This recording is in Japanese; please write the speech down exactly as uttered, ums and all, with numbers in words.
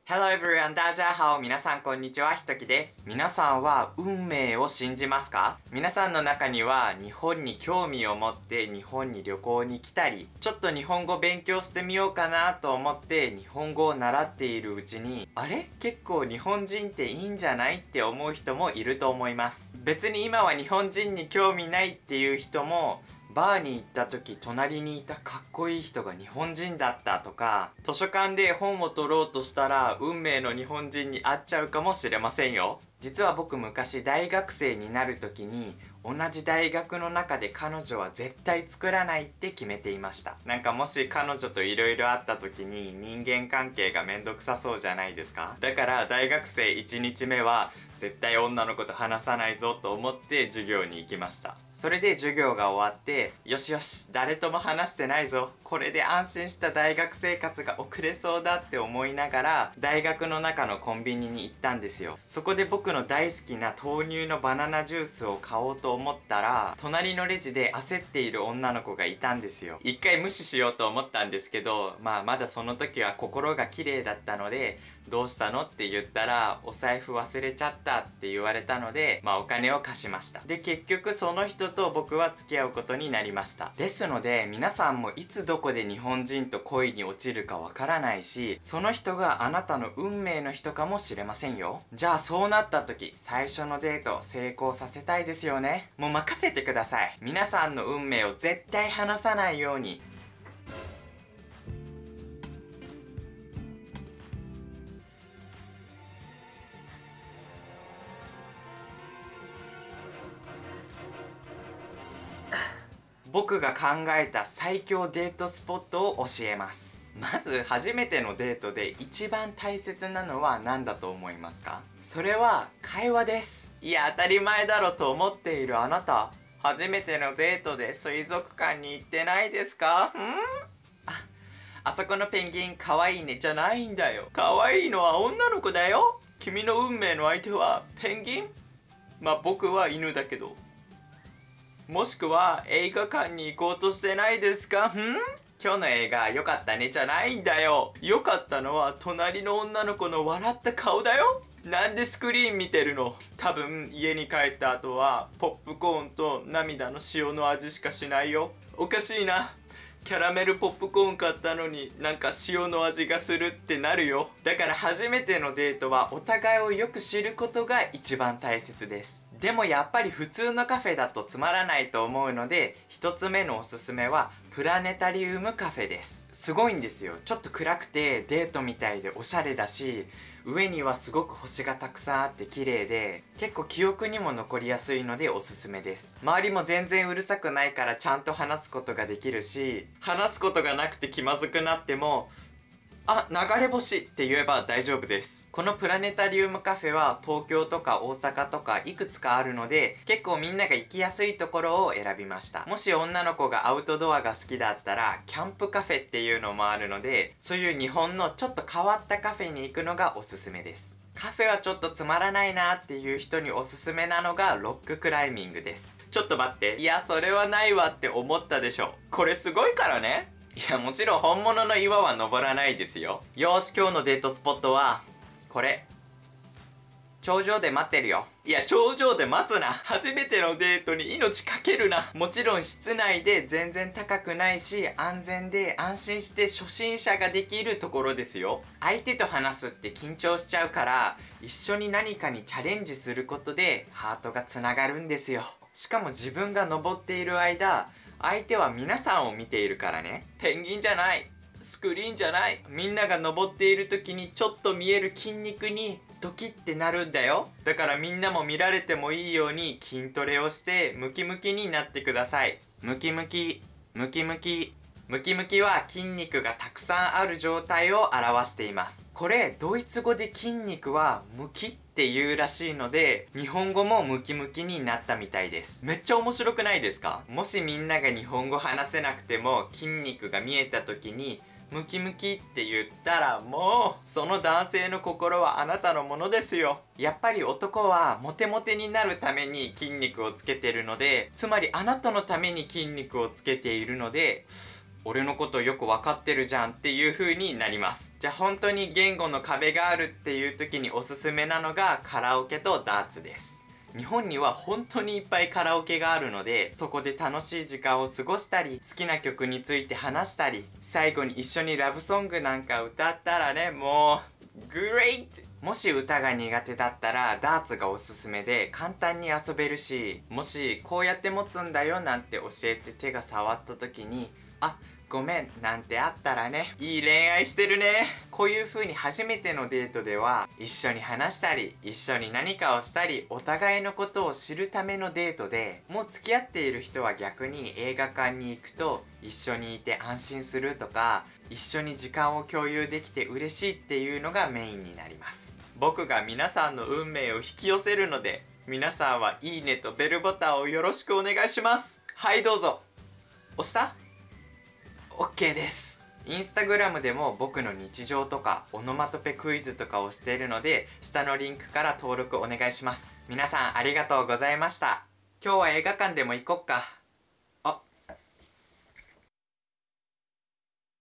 Hello everyone, 大家好。皆さんこんにちは、ひときです。皆さんは運命を信じますか？皆さんの中には日本に興味を持って日本に旅行に来たり、ちょっと日本語勉強してみようかなと思って日本語を習っているうちに、あれ？結構日本人っていいんじゃないって思う人もいると思います。別に今は日本人に興味ないっていう人も、バーに行った時隣にいたかっこいい人が日本人だったとか、図書館で本を取ろうとしたら運命の日本人に会っちゃうかもしれませんよ。実は僕昔大学生になる時に同じ大学の中で彼女は絶対作らないって決めていました。なんかもし彼女と色々あった時に人間関係がめんどくさそうじゃないですか。だから大学生いちにちめは絶対女の子と話さないぞと思って授業に行きました。それで授業が終わって、よしよし、誰とも話してないぞ。これで安心した大学生活が送れそうだって思いながら、大学の中のコンビニに行ったんですよ。そこで僕の大好きな豆乳のバナナジュースを買おうと思ったら、隣のレジで焦っている女の子がいたんですよ。一回無視しようと思ったんですけど、まあまだその時は心が綺麗だったので、どうしたのって言ったら、お財布忘れちゃったって言われたので、まあお金を貸しました。で、結局その人と僕は付き合うことになりました。ですので、皆さんもいつどこで日本人と恋に落ちるかわからないし、その人があなたの運命の人かもしれませんよ。じゃあそうなった時、最初のデート成功させたいですよね。もう任せてください。皆さんの運命を絶対離さないように。僕が考えた最強デートスポットを教えます。まず初めてのデートで一番大切なのは何だと思いますか？それは会話です。いや当たり前だろと思っているあなた、初めてのデートで水族館に行ってないですか？ん？あ、あそこのペンギンかわいいねじゃないんだよ。かわいいのは女の子だよ。君の運命の相手はペンギン？まあ僕は犬だけど。もしくは映画館に行こうとしてないですか？ん？今日の映画良かったねじゃないんだよ。良かったのは隣の女の子の笑った顔だよ。なんでスクリーン見てるの？多分家に帰った後はポップコーンと涙の塩の味しかしないよ。おかしいな。キャラメルポップコーン買ったのになんか塩の味がするってなるよ。だから初めてのデートはお互いをよく知ることが一番大切です。でもやっぱり普通のカフェだとつまらないと思うので、一つ目のおすすめはプラネタリウムカフェです。すごいんですよ。ちょっと暗くてデートみたいでおしゃれだし、上にはすごく星がたくさんあって綺麗で、結構記憶にも残りやすいのでおすすめです。周りも全然うるさくないからちゃんと話すことができるし、話すことがなくて気まずくなっても、あ、流れ星って言えば大丈夫です。このプラネタリウムカフェは東京とか大阪とかいくつかあるので、結構みんなが行きやすいところを選びました。もし女の子がアウトドアが好きだったら、キャンプカフェっていうのもあるので、そういう日本のちょっと変わったカフェに行くのがおすすめです。カフェはちょっとつまらないなっていう人におすすめなのがロッククライミングです。ちょっと待って。いや、それはないわって思ったでしょ。これすごいからね。いや、もちろん本物の岩は登らないですよ。よーし、今日のデートスポットは、これ。頂上で待ってるよ。いや、頂上で待つな。初めてのデートに命かけるな。もちろん室内で全然高くないし、安全で安心して初心者ができるところですよ。相手と話すって緊張しちゃうから、一緒に何かにチャレンジすることでハートがつながるんですよ。しかも自分が登っている間、相手は皆さんを見ているからね。ペンギンじゃない。スクリーンじゃない。みんなが登っている時にちょっと見える筋肉にドキってなるんだよ。だからみんなも見られてもいいように筋トレをしてムキムキになってください。ムキムキ、ムキムキ。ムキムキは筋肉がたくさんある状態を表しています。これ、ドイツ語で筋肉はムキって言うらしいので、日本語もムキムキになったみたいです。めっちゃ面白くないですか？もしみんなが日本語話せなくても筋肉が見えた時に、ムキムキって言ったらもう、その男性の心はあなたのものですよ。やっぱり男はモテモテになるために筋肉をつけてるので、つまりあなたのために筋肉をつけているので、 俺のことよく分かってるじゃんっていう風になります。じゃあ本当に言語の壁があるっていう時におすすめなのがカラオケとダーツです。日本には本当にいっぱいカラオケがあるので、そこで楽しい時間を過ごしたり、好きな曲について話したり、最後に一緒にラブソングなんか歌ったらね、もうグレート。もし歌が苦手だったらダーツがおすすめで簡単に遊べるし、もしこうやって持つんだよなんて教えて手が触った時に、あ、ごめんなんてあったらね、いい恋愛してるね。こういう風に初めてのデートでは一緒に話したり、一緒に何かをしたり、お互いのことを知るためのデートで、もう付き合っている人は逆に映画館に行くと一緒にいて安心するとか、一緒に時間を共有できて嬉しいっていうのがメインになります。僕が皆さんの運命を引き寄せるので、皆さんはいいねとベルボタンをよろしくお願いします。はいどうぞ。押した？ OK です。インスタグラムでも僕の日常とかオノマトペクイズとかをしているので、下のリンクから登録お願いします。皆さんありがとうございました。今日は映画館でも行こっか。